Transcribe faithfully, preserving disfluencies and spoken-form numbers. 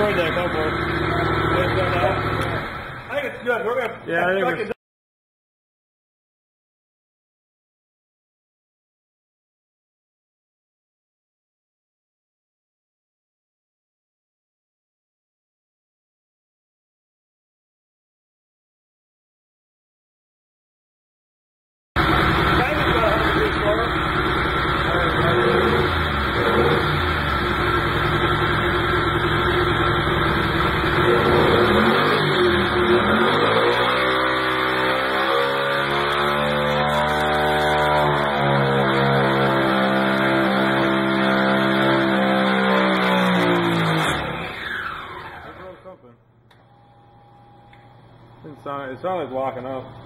enjoyed that. Go for it. I think it's good. We're gonna. Yeah, I think it's. It sounded like walking up.